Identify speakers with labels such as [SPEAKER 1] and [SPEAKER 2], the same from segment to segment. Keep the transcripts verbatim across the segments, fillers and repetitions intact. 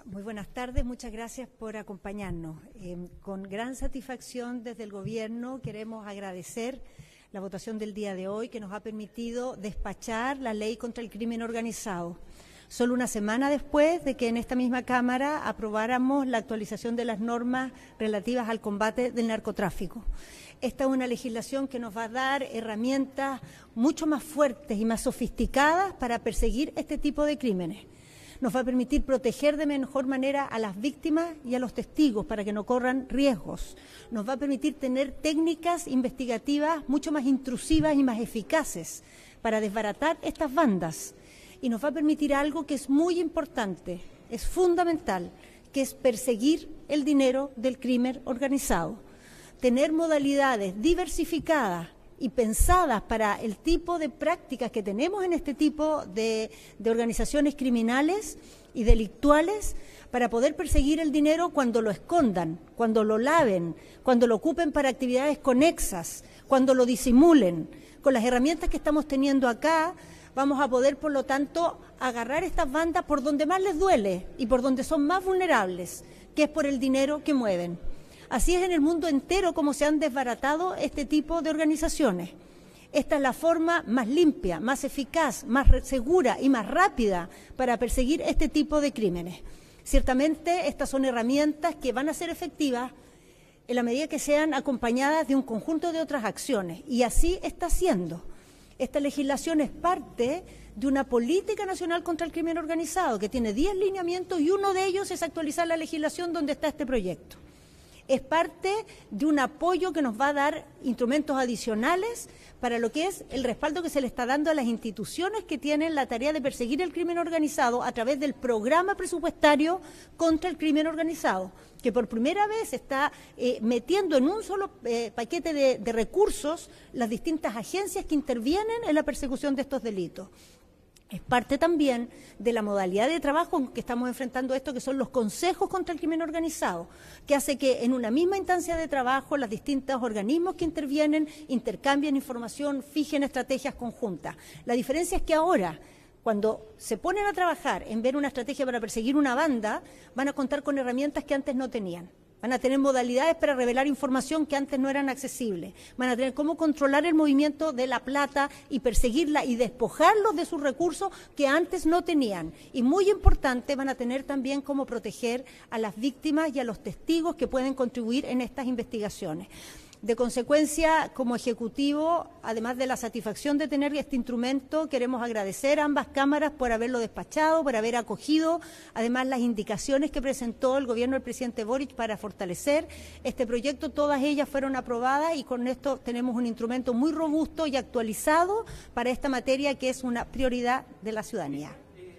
[SPEAKER 1] Muy buenas tardes, muchas gracias por acompañarnos. Eh, con gran satisfacción desde el Gobierno queremos agradecer la votación del día de hoy que nos ha permitido despachar la ley contra el crimen organizado. Solo una semana después de que en esta misma Cámara aprobáramos la actualización de las normas relativas al combate del narcotráfico. Esta es una legislación que nos va a dar herramientas mucho más fuertes y más sofisticadas para perseguir este tipo de crímenes. Nos va a permitir proteger de mejor manera a las víctimas y a los testigos para que no corran riesgos. Nos va a permitir tener técnicas investigativas mucho más intrusivas y más eficaces para desbaratar estas bandas. Y nos va a permitir algo que es muy importante, es fundamental, que es perseguir el dinero del crimen organizado. Tener modalidades diversificadas y pensadas para el tipo de prácticas que tenemos en este tipo de, de organizaciones criminales y delictuales para poder perseguir el dinero cuando lo escondan, cuando lo laven, cuando lo ocupen para actividades conexas, cuando lo disimulen. Con las herramientas que estamos teniendo acá, vamos a poder, por lo tanto, agarrar estas bandas por donde más les duele y por donde son más vulnerables, que es por el dinero que mueven. Así es en el mundo entero como se han desbaratado este tipo de organizaciones. Esta es la forma más limpia, más eficaz, más segura y más rápida para perseguir este tipo de crímenes. Ciertamente, estas son herramientas que van a ser efectivas en la medida que sean acompañadas de un conjunto de otras acciones, y así está siendo. Esta legislación es parte de una política nacional contra el crimen organizado que tiene diez lineamientos y uno de ellos es actualizar la legislación donde está este proyecto. Es parte de un apoyo que nos va a dar instrumentos adicionales para lo que es el respaldo que se le está dando a las instituciones que tienen la tarea de perseguir el crimen organizado a través del programa presupuestario contra el crimen organizado, que por primera vez está eh, metiendo en un solo eh, paquete de, de recursos las distintas agencias que intervienen en la persecución de estos delitos. Es parte también de la modalidad de trabajo en que estamos enfrentando esto, que son los consejos contra el crimen organizado, que hace que en una misma instancia de trabajo los distintos organismos que intervienen intercambien información, fijen estrategias conjuntas. La diferencia es que ahora, cuando se ponen a trabajar en ver una estrategia para perseguir una banda, van a contar con herramientas que antes no tenían. Van a tener modalidades para revelar información que antes no eran accesibles. Van a tener cómo controlar el movimiento de la plata y perseguirla y despojarlos de sus recursos que antes no tenían. Y muy importante, van a tener también cómo proteger a las víctimas y a los testigos que pueden contribuir en estas investigaciones. De consecuencia, como Ejecutivo, además de la satisfacción de tener este instrumento, queremos agradecer a ambas cámaras por haberlo despachado, por haber acogido, además las indicaciones que presentó el Gobierno del presidente Boric para fortalecer este proyecto. Todas ellas fueron aprobadas y con esto tenemos un instrumento muy robusto y actualizado para esta materia que es una prioridad de la ciudadanía.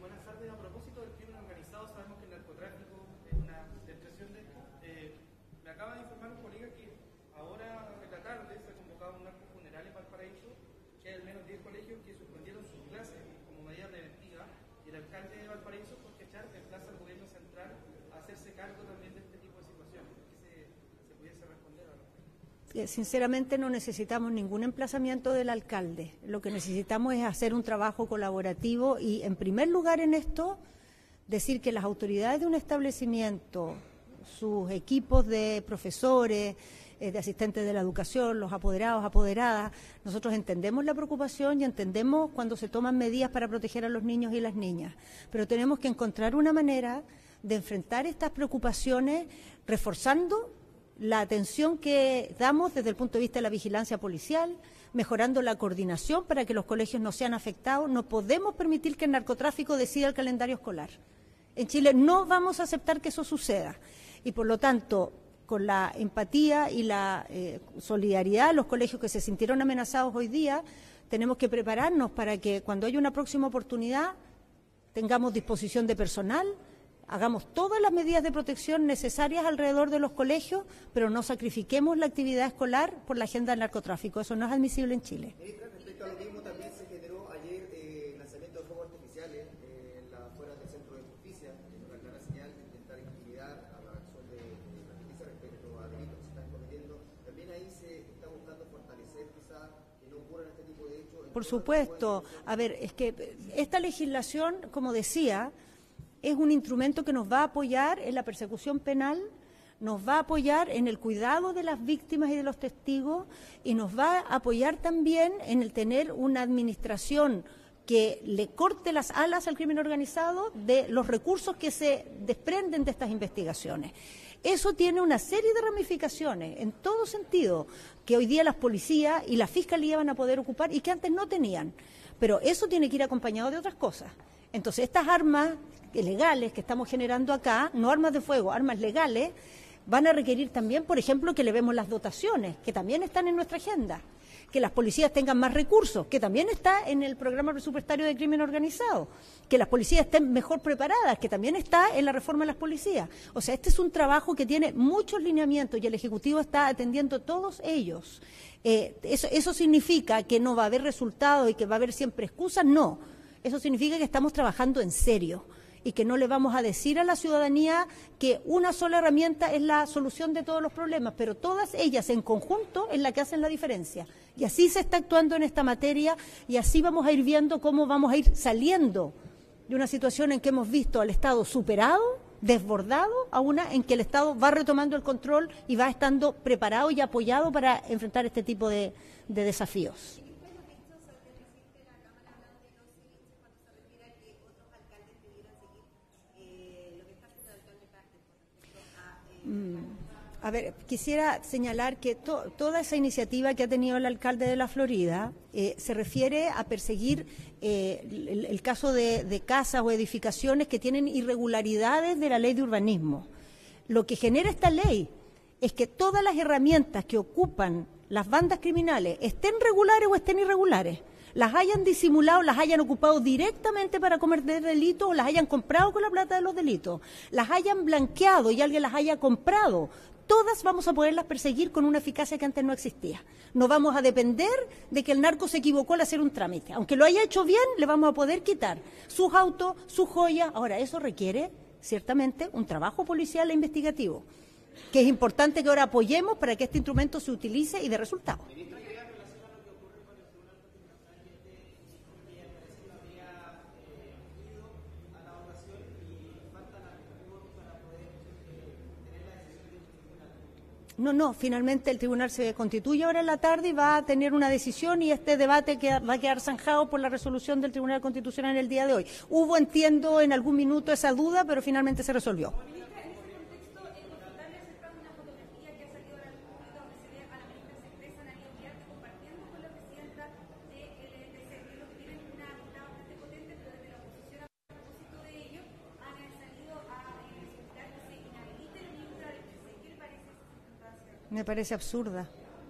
[SPEAKER 1] Sinceramente no necesitamos ningún emplazamiento del alcalde. Lo que necesitamos es hacer un trabajo colaborativo y, en primer lugar en esto, decir que las autoridades de un establecimiento, sus equipos de profesores, eh, de asistentes de la educación, los apoderados, apoderadas, nosotros entendemos la preocupación y entendemos cuando se toman medidas para proteger a los niños y las niñas, pero tenemos que encontrar una manera de enfrentar estas preocupaciones reforzando la atención que damos desde el punto de vista de la vigilancia policial, mejorando la coordinación para que los colegios no sean afectados. No podemos permitir que el narcotráfico decida el calendario escolar. En Chile no vamos a aceptar que eso suceda y, por lo tanto, con la empatía y la eh, solidaridad de los colegios que se sintieron amenazados hoy día, tenemos que prepararnos para que cuando haya una próxima oportunidad tengamos disposición de personal, hagamos todas las medidas de protección necesarias alrededor de los colegios, pero no sacrifiquemos la actividad escolar por la agenda del narcotráfico. Eso no es admisible en Chile.
[SPEAKER 2] Ministra, respecto a lo mismo, también se generó ayer eh, el lanzamiento de fuegos artificiales eh, en las afueras del Centro de Justicia, en una clara señal de intentar intimidar a la acción de, de la justicia respecto a delitos que se están cometiendo. También ahí se está buscando fortalecer quizás que no ocurran este tipo de hechos.
[SPEAKER 1] Por supuesto. A ver, es que esta legislación, como decía, es un instrumento que nos va a apoyar en la persecución penal, nos va a apoyar en el cuidado de las víctimas y de los testigos y nos va a apoyar también en el tener una administración que le corte las alas al crimen organizado de los recursos que se desprenden de estas investigaciones. Eso tiene una serie de ramificaciones en todo sentido que hoy día las policías y la fiscalía van a poder ocupar y que antes no tenían. Pero eso tiene que ir acompañado de otras cosas. Entonces, estas armas legales que estamos generando acá, no armas de fuego, armas legales, van a requerir también, por ejemplo, que le vemos las dotaciones, que también están en nuestra agenda, que las policías tengan más recursos, que también está en el programa presupuestario de crimen organizado, que las policías estén mejor preparadas, que también está en la reforma de las policías. O sea, este es un trabajo que tiene muchos lineamientos y el Ejecutivo está atendiendo todos ellos. Eh, eso, ¿Eso significa que no va a haber resultados y que va a haber siempre excusas? No. Eso significa que estamos trabajando en serio y que no le vamos a decir a la ciudadanía que una sola herramienta es la solución de todos los problemas, pero todas ellas en conjunto es la que hacen la diferencia. Y así se está actuando en esta materia y así vamos a ir viendo cómo vamos a ir saliendo de una situación en que hemos visto al Estado superado, desbordado, a una en que el Estado va retomando el control y va estando preparado y apoyado para enfrentar este tipo de, de desafíos. A ver, quisiera señalar que to, toda esa iniciativa que ha tenido el alcalde de la Florida eh, se refiere a perseguir eh, el, el caso de, de casas o edificaciones que tienen irregularidades de la ley de urbanismo. Lo que genera esta ley es que todas las herramientas que ocupan las bandas criminales, estén regulares o estén irregulares, las hayan disimulado, las hayan ocupado directamente para cometer delitos o las hayan comprado con la plata de los delitos, las hayan blanqueado y alguien las haya comprado, todas vamos a poderlas perseguir con una eficacia que antes no existía. No vamos a depender de que el narco se equivocó al hacer un trámite. Aunque lo haya hecho bien, le vamos a poder quitar sus autos, sus joyas. Ahora, eso requiere, ciertamente, un trabajo policial e investigativo, que es importante que ahora apoyemos para que este instrumento se utilice y dé resultados. No, no, finalmente el tribunal se constituye ahora en la tarde y va a tener una decisión y este debate que va a quedar zanjado por la resolución del Tribunal Constitucional en el día de hoy. Hubo, entiendo, en algún minuto esa duda, pero finalmente se resolvió. Me parece absurda.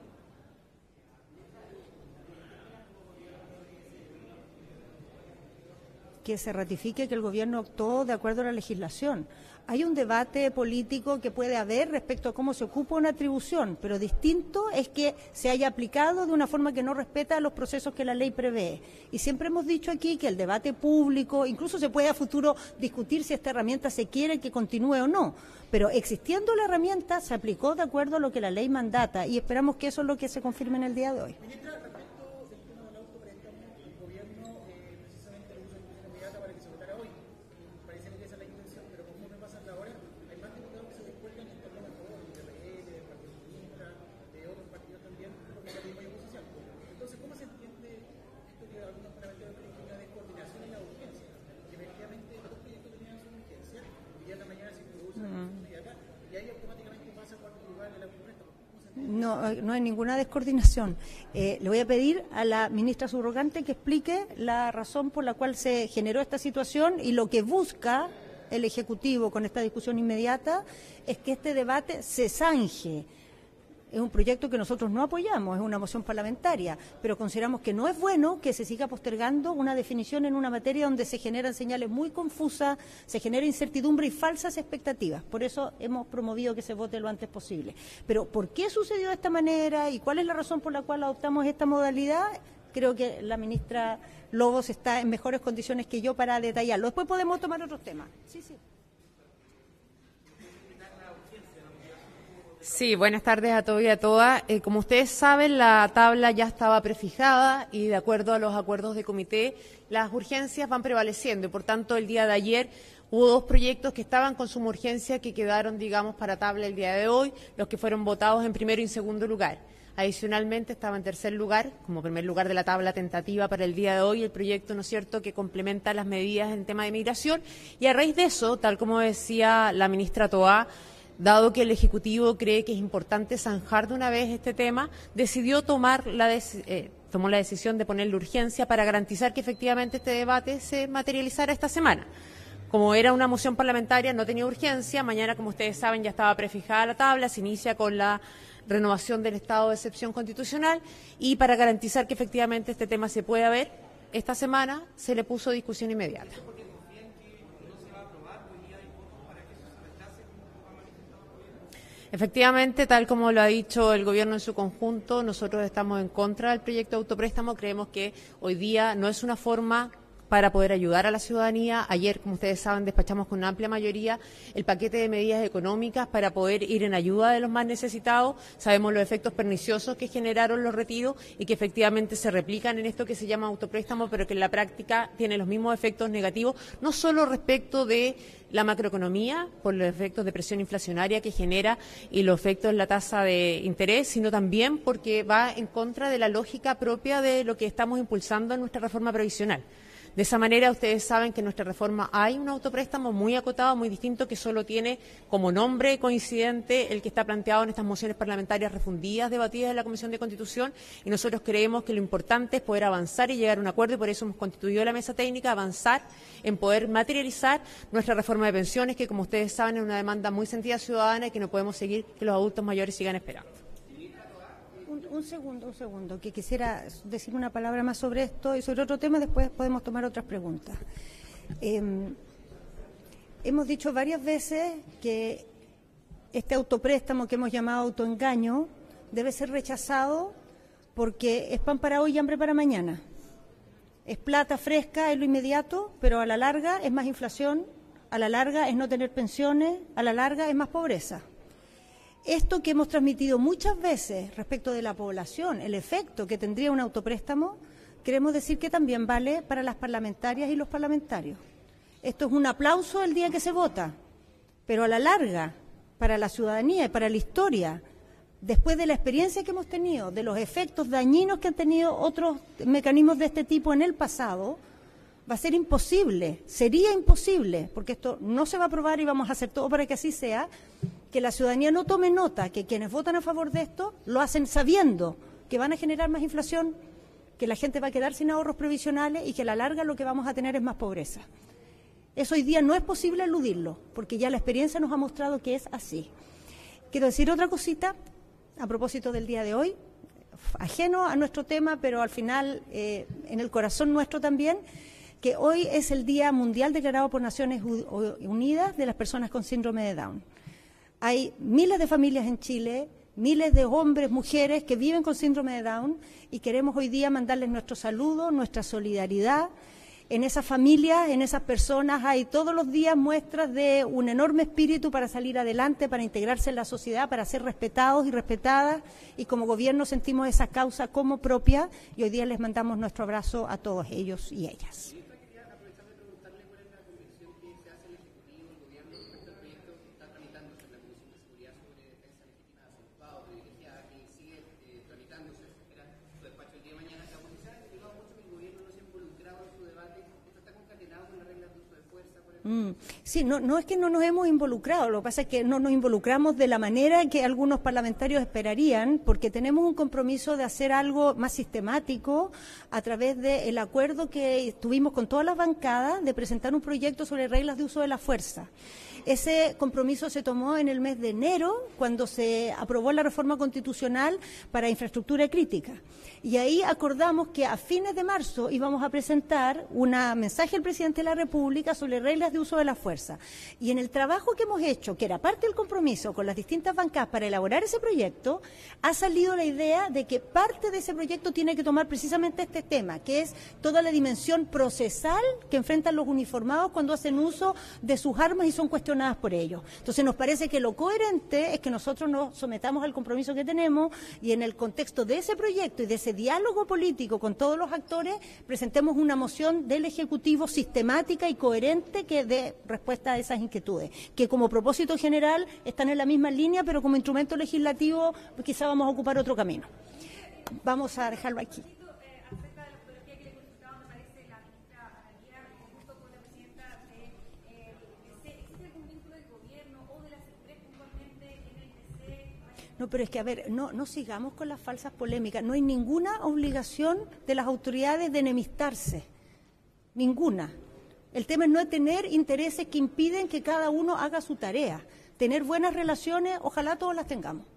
[SPEAKER 1] Que se ratifique que el gobierno actuó de acuerdo a la legislación. Hay un debate político que puede haber respecto a cómo se ocupa una atribución, pero distinto es que se haya aplicado de una forma que no respeta los procesos que la ley prevé. Y siempre hemos dicho aquí que el debate público, incluso se puede a futuro discutir si esta herramienta se quiere que continúe o no, pero existiendo la herramienta se aplicó de acuerdo a lo que la ley mandata y esperamos que eso es lo que se confirme en el día de hoy. No, no hay ninguna descoordinación. Eh, le voy a pedir a la ministra subrogante que explique la razón por la cual se generó esta situación y lo que busca el Ejecutivo con esta discusión inmediata es que este debate se zanje. Es un proyecto que nosotros no apoyamos, es una moción parlamentaria, pero consideramos que no es bueno que se siga postergando una definición en una materia donde se generan señales muy confusas, se genera incertidumbre y falsas expectativas. Por eso hemos promovido que se vote lo antes posible. Pero ¿por qué sucedió de esta manera y cuál es la razón por la cual adoptamos esta modalidad? Creo que la ministra Lobos está en mejores condiciones que yo para detallarlo. Después podemos tomar otros temas. Sí, sí.
[SPEAKER 3] Sí, buenas tardes a todos y a todas. Eh, como ustedes saben, la tabla ya estaba prefijada y de acuerdo a los acuerdos de comité, las urgencias van prevaleciendo y por tanto el día de ayer Hubo dos proyectos que estaban con suma urgencia que quedaron, digamos, para tabla el día de hoy, los que fueron votados en primero y en segundo lugar. Adicionalmente estaba en tercer lugar, como primer lugar de la tabla tentativa para el día de hoy, el proyecto, ¿no es cierto?, que complementa las medidas en tema de migración. Y a raíz de eso, tal como decía la ministra Toá, dado que el Ejecutivo cree que es importante zanjar de una vez este tema, decidió tomar la eh, tomó la decisión de ponerle urgencia para garantizar que efectivamente este debate se materializara esta semana. Como era una moción parlamentaria, no tenía urgencia. Mañana, como ustedes saben, ya estaba prefijada la tabla, se inicia con la renovación del estado de excepción constitucional y para garantizar que efectivamente este tema se pueda ver, esta semana se le puso discusión inmediata. Efectivamente, tal como lo ha dicho el Gobierno en su conjunto, nosotros estamos en contra del proyecto de autopréstamo. Creemos que hoy día no es una forma para poder ayudar a la ciudadanía. Ayer, como ustedes saben, despachamos con una amplia mayoría el paquete de medidas económicas para poder ir en ayuda de los más necesitados. Sabemos los efectos perniciosos que generaron los retiros y que efectivamente se replican en esto que se llama autopréstamo, pero que en la práctica tiene los mismos efectos negativos, no solo respecto de la macroeconomía, por los efectos de presión inflacionaria que genera y los efectos en la tasa de interés, sino también porque va en contra de la lógica propia de lo que estamos impulsando en nuestra reforma previsional. De esa manera, ustedes saben que en nuestra reforma hay un autopréstamo muy acotado, muy distinto, que solo tiene como nombre coincidente el que está planteado en estas mociones parlamentarias refundidas, debatidas en la Comisión de Constitución, y nosotros creemos que lo importante es poder avanzar y llegar a un acuerdo, y por eso hemos constituido la mesa técnica, avanzar en poder materializar nuestra reforma de pensiones, que como ustedes saben es una demanda muy sentida ciudadana y que no podemos seguir que los adultos mayores sigan esperando.
[SPEAKER 1] Un, un segundo, un segundo, que quisiera decir una palabra más sobre esto y sobre otro tema, después podemos tomar otras preguntas. Eh, hemos dicho varias veces que este autopréstamo que hemos llamado autoengaño debe ser rechazado porque es pan para hoy y hambre para mañana. Es plata fresca, es lo inmediato, pero a la larga es más inflación, a la larga es no tener pensiones, a la larga es más pobreza. Esto que hemos transmitido muchas veces respecto de la población, el efecto que tendría un autopréstamo, queremos decir que también vale para las parlamentarias y los parlamentarios. Esto es un aplauso el día que se vota, pero a la larga, para la ciudadanía y para la historia, después de la experiencia que hemos tenido, de los efectos dañinos que han tenido otros mecanismos de este tipo en el pasado, va a ser imposible, sería imposible, porque esto no se va a aprobar y vamos a hacer todo para que así sea, que la ciudadanía no tome nota que quienes votan a favor de esto lo hacen sabiendo que van a generar más inflación, que la gente va a quedar sin ahorros previsionales y que a la larga lo que vamos a tener es más pobreza. Eso hoy día no es posible eludirlo, porque ya la experiencia nos ha mostrado que es así. Quiero decir otra cosita a propósito del día de hoy, ajeno a nuestro tema, pero al final eh, en el corazón nuestro también, que hoy es el Día Mundial declarado por Naciones Unidas de las personas con síndrome de Down. Hay miles de familias en Chile, miles de hombres, mujeres que viven con síndrome de Down y queremos hoy día mandarles nuestro saludo, nuestra solidaridad. En esas familias, en esas personas hay todos los días muestras de un enorme espíritu para salir adelante, para integrarse en la sociedad, para ser respetados y respetadas, y como gobierno sentimos esa causa como propia y hoy día les mandamos nuestro abrazo a todos ellos y ellas. Mm, sí, no, no es que no nos hemos involucrado, lo que pasa es que no nos involucramos de la manera que algunos parlamentarios esperarían, porque tenemos un compromiso de hacer algo más sistemático a través del acuerdo que tuvimos con todas las bancadas de presentar un proyecto sobre reglas de uso de la fuerza. Ese compromiso se tomó en el mes de enero, cuando se aprobó la reforma constitucional para infraestructura crítica. Y ahí acordamos que a fines de marzo íbamos a presentar un mensaje al presidente de la República sobre reglas de uso de la fuerza. Y en el trabajo que hemos hecho, que era parte del compromiso con las distintas bancadas para elaborar ese proyecto, ha salido la idea de que parte de ese proyecto tiene que tomar precisamente este tema, que es toda la dimensión procesal que enfrentan los uniformados cuando hacen uso de sus armas y son cuestionados por ellos. Entonces nos parece que lo coherente es que nosotros nos sometamos al compromiso que tenemos y en el contexto de ese proyecto y de ese diálogo político con todos los actores presentemos una moción del Ejecutivo sistemática y coherente que dé respuesta respuesta a esas inquietudes, que como propósito general están en la misma línea, pero como instrumento legislativo quizá vamos a ocupar otro camino. Vamos a dejarlo aquí. No, pero es que, a ver, no, no sigamos con las falsas polémicas. No hay ninguna obligación de las autoridades de enemistarse. Ninguna. El tema es no tener intereses que impiden que cada uno haga su tarea. Tener buenas relaciones, ojalá todos las tengamos.